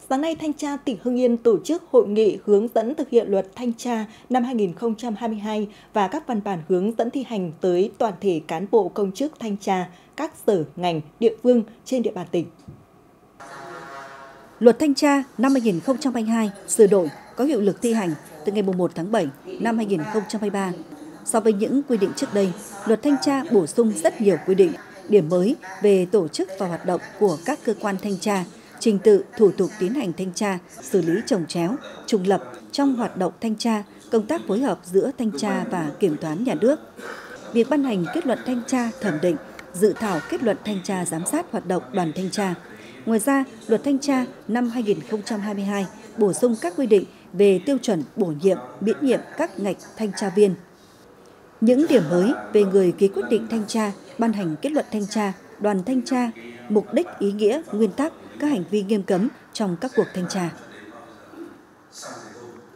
Sáng nay, Thanh tra tỉnh Hưng Yên tổ chức hội nghị hướng dẫn thực hiện luật thanh tra năm 2022 và các văn bản hướng dẫn thi hành tới toàn thể cán bộ công chức thanh tra các sở, ngành, địa phương trên địa bàn tỉnh. Luật thanh tra năm 2022 sửa đổi có hiệu lực thi hành từ ngày 1 tháng 7 năm 2023. So với những quy định trước đây, luật thanh tra bổ sung rất nhiều quy định, điểm mới về tổ chức và hoạt động của các cơ quan thanh tra, trình tự, thủ tục tiến hành thanh tra, xử lý chồng chéo, trùng lập trong hoạt động thanh tra, công tác phối hợp giữa thanh tra và kiểm toán nhà nước. Việc ban hành kết luận thanh tra thẩm định, dự thảo kết luận thanh tra giám sát hoạt động đoàn thanh tra. Ngoài ra, luật thanh tra năm 2022 bổ sung các quy định về tiêu chuẩn bổ nhiệm, miễn nhiệm các ngạch thanh tra viên. Những điểm mới về người ký quyết định thanh tra, ban hành kết luận thanh tra, đoàn thanh tra, mục đích, ý nghĩa, nguyên tắc, các hành vi nghiêm cấm trong các cuộc thanh tra.